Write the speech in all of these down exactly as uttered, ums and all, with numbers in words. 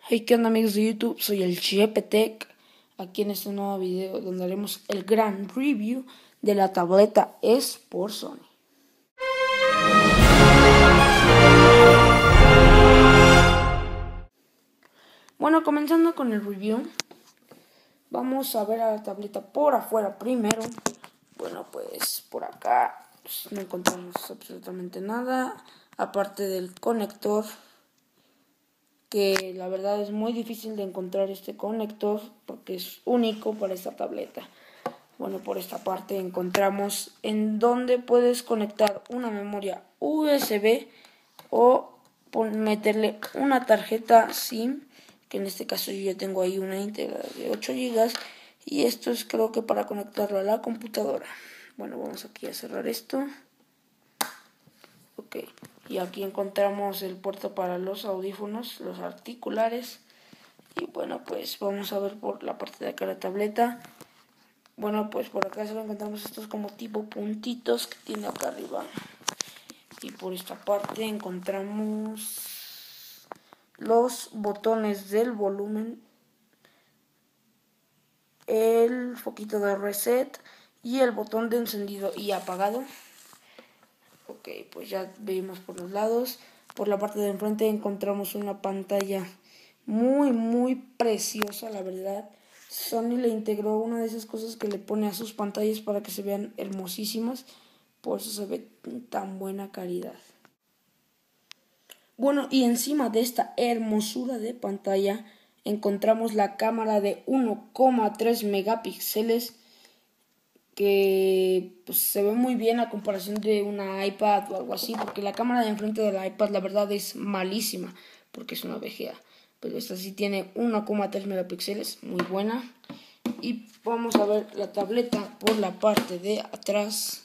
Hey, ¿qué onda amigos de YouTube? Soy el Chepetec, aquí en este nuevo video donde haremos el gran review de la tableta S por Sony. Bueno, comenzando con el review, vamos a ver a la tableta por afuera primero. Bueno, pues por acá pues, no encontramos absolutamente nada, aparte del conector, que la verdad es muy difícil de encontrar este conector porque es único para esta tableta. Bueno, por esta parte encontramos en donde puedes conectar una memoria U S B o meterle una tarjeta SIM, que en este caso yo ya tengo ahí una íntegra de ocho gigas, y esto es creo que para conectarlo a la computadora. Bueno, vamos aquí a cerrar esto. Ok, y aquí encontramos el puerto para los audífonos, los auriculares. Y bueno, pues vamos a ver por la parte de acá la tableta. Bueno, pues por acá solo encontramos estos como tipo puntitos que tiene acá arriba. Y por esta parte encontramos los botones del volumen, el foquito de reset y el botón de encendido y apagado. Ok, pues ya vimos por los lados. Por la parte de enfrente encontramos una pantalla muy muy preciosa, la verdad. Sony le integró una de esas cosas que le pone a sus pantallas para que se vean hermosísimas. Por eso se ve tan buena calidad. Bueno, y encima de esta hermosura de pantalla encontramos la cámara de uno coma tres megapíxeles, que pues, se ve muy bien a comparación de una iPad o algo así, porque la cámara de enfrente de la iPad la verdad es malísima porque es una V G A, pero esta sí tiene uno coma tres megapíxeles, muy buena. Y vamos a ver la tableta por la parte de atrás.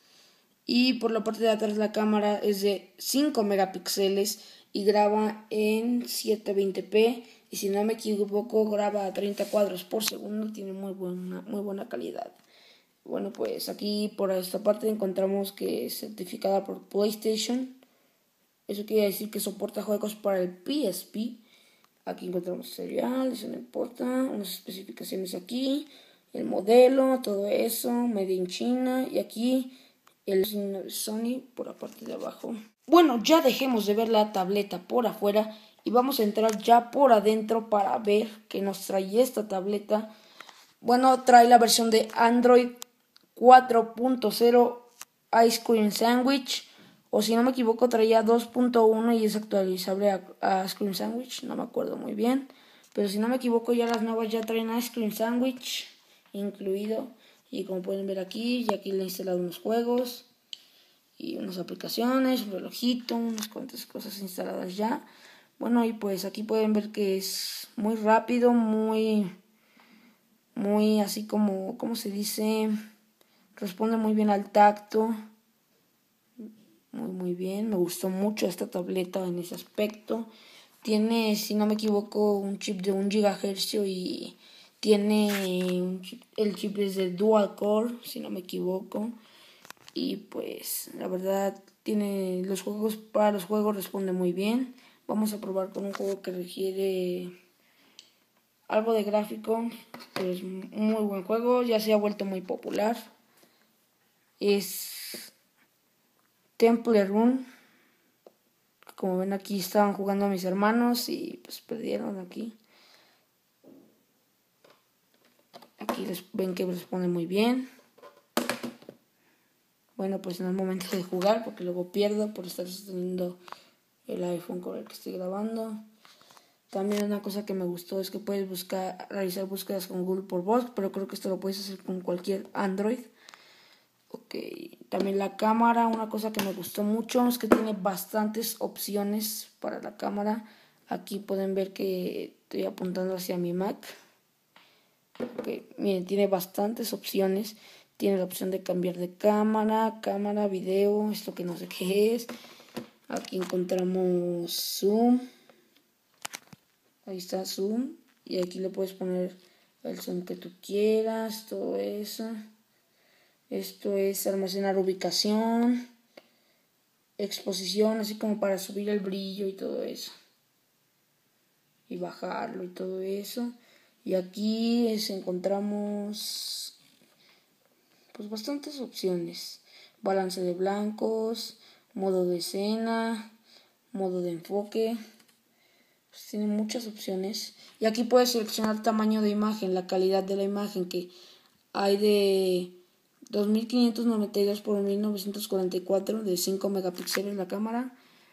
Y por la parte de atrás la cámara es de cinco megapíxeles y graba en setecientos veinte p, y si no me equivoco graba a treinta cuadros por segundo, tiene muy buena, muy buena calidad. Bueno, pues aquí por esta parte encontramos que es certificada por PlayStation. Eso quiere decir que soporta juegos para el P S P. Aquí encontramos serial, eso no importa, unas especificaciones aquí, el modelo, todo eso, made in China, y aquí el signo de Sony por la parte de abajo. Bueno, ya dejemos de ver la tableta por afuera y vamos a entrar ya por adentro para ver qué nos trae esta tableta. Bueno, trae la versión de Android cuatro punto cero Ice Cream Sandwich, o si no me equivoco traía dos punto uno y es actualizable a, a Ice Cream Sandwich, no me acuerdo muy bien, pero si no me equivoco ya las nuevas ya traen Ice Cream Sandwich incluido. Y como pueden ver aquí, ya aquí le he instalado unos juegos y unas aplicaciones, un relojito, unas cuantas cosas instaladas ya. Bueno, y pues aquí pueden ver que es muy rápido, muy muy así como, ¿cómo se dice? Responde muy bien al tacto. Muy muy bien, me gustó mucho esta tableta en ese aspecto. Tiene, si no me equivoco, un chip de un gigahertz y tiene un chip, el chip es de dual core, si no me equivoco. Y pues la verdad tiene los juegos, para los juegos responde muy bien. Vamos a probar con un juego que requiere algo de gráfico, pero es un muy buen juego, ya se ha vuelto muy popular. Es Temple Run. Como ven aquí estaban jugando a mis hermanos y pues perdieron aquí. Aquí les ven que responde muy bien. Bueno, pues no es momento de jugar porque luego pierdo por estar sosteniendo el iPhone con el que estoy grabando. También una cosa que me gustó es que puedes buscar, realizar búsquedas con Google por voz, pero creo que esto lo puedes hacer con cualquier Android. Ok, también la cámara, una cosa que me gustó mucho es que tiene bastantes opciones para la cámara. Aquí pueden ver que estoy apuntando hacia mi Mac. Ok, miren, tiene bastantes opciones. Tiene la opción de cambiar de cámara, cámara, video, esto que no sé qué es. Aquí encontramos zoom. Ahí está zoom. Y aquí le puedes poner el zoom que tú quieras, todo eso. Esto es almacenar ubicación, exposición, así como para subir el brillo y todo eso. y bajarlo y todo eso. Y aquí es, encontramos pues bastantes opciones: balance de blancos, modo de escena, modo de enfoque. Pues tiene muchas opciones. Y aquí puedes seleccionar tamaño de imagen, la calidad de la imagen, que hay de dos mil quinientos noventa y dos por mil novecientos cuarenta y cuatro de cinco megapíxeles la cámara,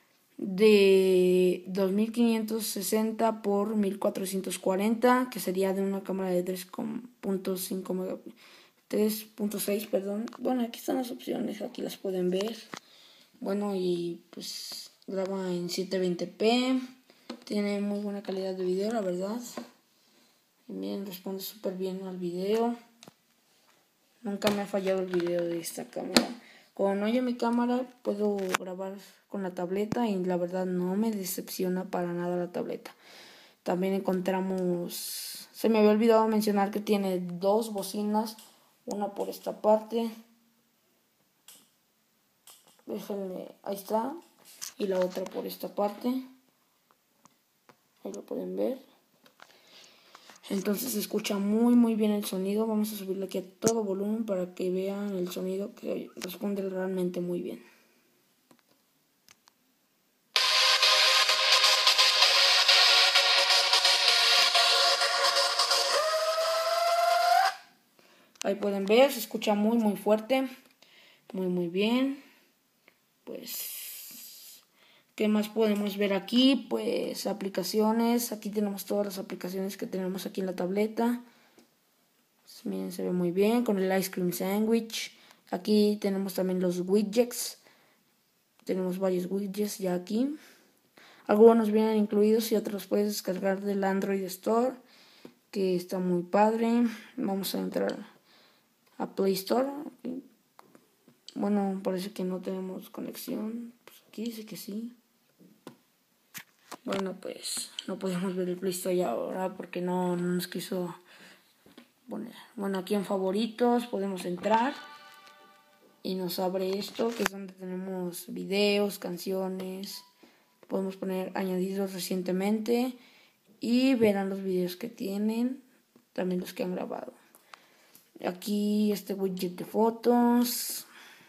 de dos mil quinientos sesenta por mil cuatrocientos cuarenta, que sería de una cámara de tres punto cinco megapíxeles, tres punto seis, perdón. Bueno, aquí están las opciones, aquí las pueden ver. Bueno, y pues graba en setecientos veinte p, tiene muy buena calidad de video, la verdad. Y miren, responde súper bien al video. Nunca me ha fallado el video de esta cámara. Cuando no haya mi cámara, puedo grabar con la tableta y la verdad no me decepciona para nada la tableta. También encontramos, se me había olvidado mencionar que tiene dos bocinas, una por esta parte, déjenme, ahí está, y la otra por esta parte, ahí lo pueden ver. Entonces se escucha muy muy bien el sonido. Vamos a subirle aquí a todo volumen para que vean el sonido, que responde realmente muy bien. Ahí pueden ver, se escucha muy muy fuerte, muy muy bien. Pues, ¿qué más podemos ver aquí? Pues aplicaciones. Aquí tenemos todas las aplicaciones que tenemos aquí en la tableta. Pues, miren, se ve muy bien con el Ice Cream Sandwich. Aquí tenemos también los widgets. Tenemos varios widgets ya aquí. Algunos vienen incluidos y otros puedes descargar del Android Store, que está muy padre. Vamos a entrar a Play Store. Bueno, parece que no tenemos conexión. Pues aquí dice que sí. Bueno, pues no podemos ver el Play Store ahora porque no, no nos quiso poner. Bueno, aquí en favoritos podemos entrar y nos abre esto, que es donde tenemos videos, canciones. Podemos poner añadidos recientemente y verán los videos que tienen, también los que han grabado. Aquí este widget de fotos.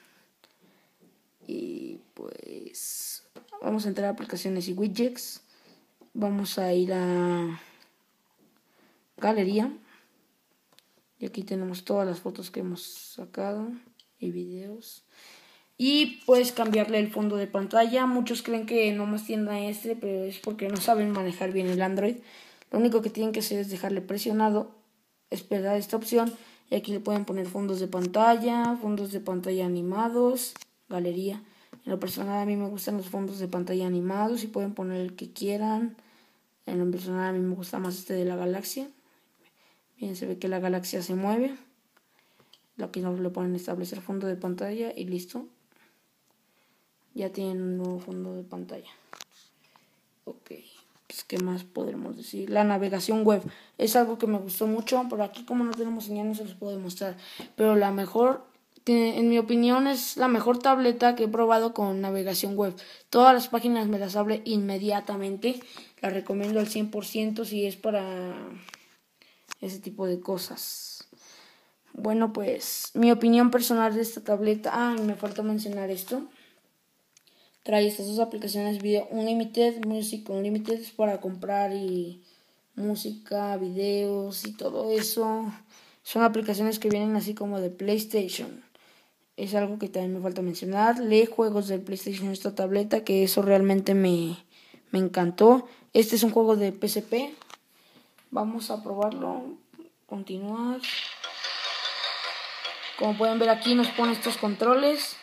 Y pues vamos a entrar a aplicaciones y widgets. Vamos a ir a galería. Y aquí tenemos todas las fotos que hemos sacado y videos. Y puedes cambiarle el fondo de pantalla. Muchos creen que nomás tiene este, pero es porque no saben manejar bien el Android. Lo único que tienen que hacer es dejarle presionado, esperar esta opción, y aquí le pueden poner fondos de pantalla, fondos de pantalla animados, galería. En lo personal a mí me gustan los fondos de pantalla animados y pueden poner el que quieran. En lo personal a mí me gusta más este de la galaxia. Bien, se ve que la galaxia se mueve. Aquí nos le ponen establecer fondo de pantalla y listo. Ya tienen un nuevo fondo de pantalla. Ok, pues ¿qué más podremos decir? La navegación web es algo que me gustó mucho, pero aquí como no tenemos señal no se los puedo demostrar. Pero la mejor, que en mi opinión es la mejor tableta que he probado con navegación web. Todas las páginas me las abre inmediatamente. La recomiendo al cien por ciento si es para ese tipo de cosas. Bueno, pues mi opinión personal de esta tableta. Ah, me falta mencionar esto. Trae estas dos aplicaciones: Video Unlimited, Music Unlimited, para comprar y música, videos y todo eso. Son aplicaciones que vienen así como de PlayStation. Es algo que también me falta mencionar. Lee juegos del PlayStation esta tableta, que eso realmente me, me encantó. Este es un juego de P S P. Vamos a probarlo. Continuar. Como pueden ver aquí nos pone estos controles.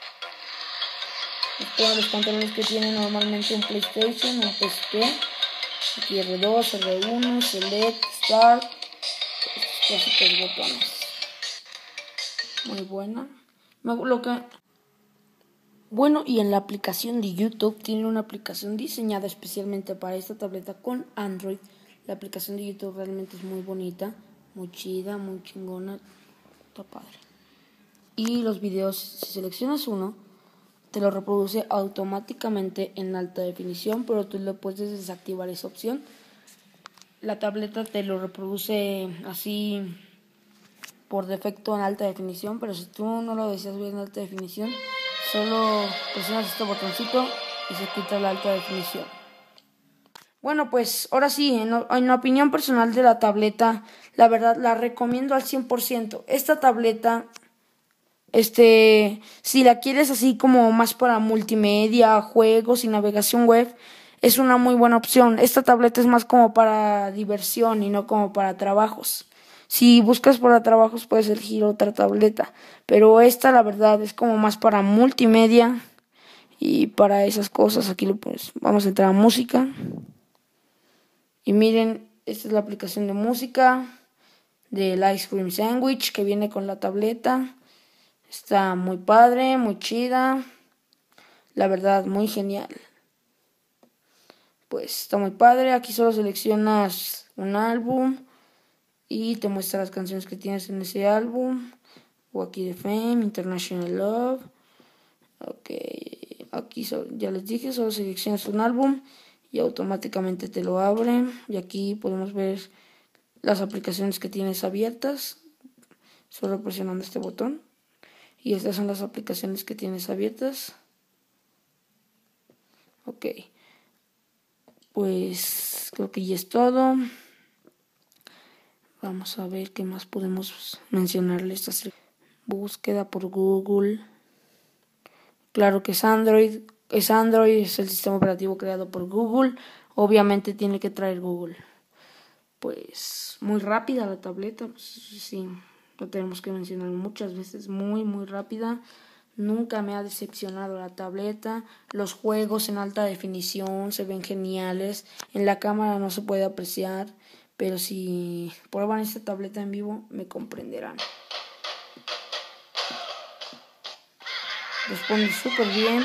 Todos los controles que tiene normalmente un PlayStation, un P S P. Aquí R dos, R uno, Select, Start. Estos clásicos botones. Muy buena. Lo que... Bueno, y en la aplicación de YouTube, tiene una aplicación diseñada especialmente para esta tableta con Android. La aplicación de YouTube realmente es muy bonita, muy chida, muy chingona. Está padre. Y los videos, si seleccionas uno, te lo reproduce automáticamente en alta definición, pero tú le puedes desactivar esa opción la tableta te lo reproduce así por defecto en alta definición, pero si tú no lo deseas ver en alta definición, solo presionas este botoncito y se quita la alta definición. Bueno, pues ahora sí, en, en opinión personal de la tableta, la verdad la recomiendo al cien por ciento. Esta tableta, este, si la quieres así como más para multimedia, juegos y navegación web, es una muy buena opción. Esta tableta es más como para diversión y no como para trabajos. Si buscas para trabajos puedes elegir otra tableta, pero esta la verdad es como más para multimedia y para esas cosas. Aquí lo pues vamos a entrar a música. Y miren, esta es la aplicación de música del Ice Cream Sandwich que viene con la tableta. Está muy padre, muy chida. La verdad, muy genial. Pues está muy padre. Aquí solo seleccionas un álbum y te muestra las canciones que tienes en ese álbum. Walkie the Fame, International Love. Ok, aquí solo, ya les dije, solo seleccionas un álbum y automáticamente te lo abre. Y aquí podemos ver las aplicaciones que tienes abiertas, solo presionando este botón. Y estas son las aplicaciones que tienes abiertas. Ok, pues creo que ya es todo. Vamos a ver qué más podemos mencionarle. Esta búsqueda por Google. Claro que es Android. Es Android, es el sistema operativo creado por Google. Obviamente tiene que traer Google. Pues muy rápida la tableta. Pues, sí, lo tenemos que mencionar muchas veces. Muy, muy rápida. Nunca me ha decepcionado la tableta. Los juegos en alta definición se ven geniales. En la cámara no se puede apreciar, pero si prueban esta tableta en vivo me comprenderán. Responde súper bien.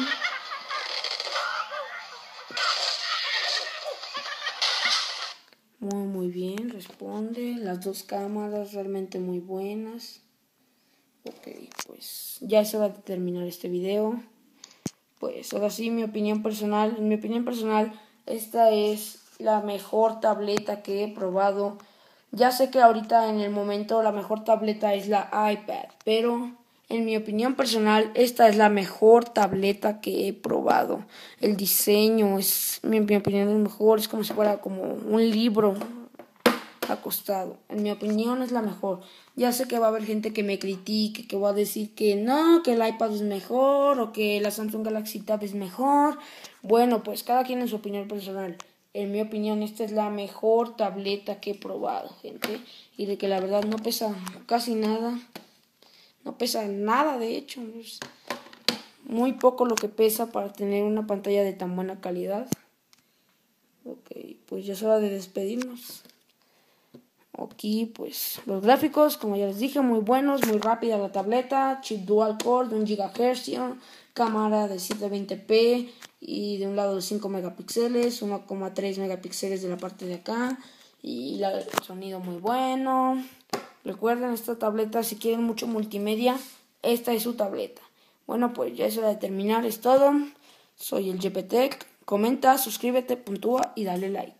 Muy muy bien, responde. Las dos cámaras realmente muy buenas. Ok, pues ya es hora de terminar este video. Pues ahora sí, mi opinión personal. En mi opinión personal, esta es la mejor tableta que he probado. Ya sé que ahorita en el momento la mejor tableta es la iPad, pero en mi opinión personal, esta es la mejor tableta que he probado. El diseño es, en mi opinión, es mejor. Es como si fuera como un libro acostado. En mi opinión es la mejor. Ya sé que va a haber gente que me critique, que va a decir que no, que el iPad es mejor o que la Samsung Galaxy Tab es mejor. Bueno, pues cada quien en su opinión personal. En mi opinión, esta es la mejor tableta que he probado, gente. Y de que la verdad no pesa casi nada. No pesa nada, de hecho. Es muy poco lo que pesa para tener una pantalla de tan buena calidad. Ok, pues ya es hora de despedirnos. Aquí pues los gráficos, como ya les dije, muy buenos, muy rápida la tableta, chip dual core de un gigahertz, cámara de setecientos veinte p y de un lado de cinco megapíxeles, uno coma tres megapíxeles de la parte de acá y la, el sonido muy bueno. Recuerden, esta tableta, si quieren mucho multimedia, esta es su tableta. Bueno, pues ya es hora de terminar, es todo. Soy el Yepetec. Comenta, suscríbete, puntúa y dale like.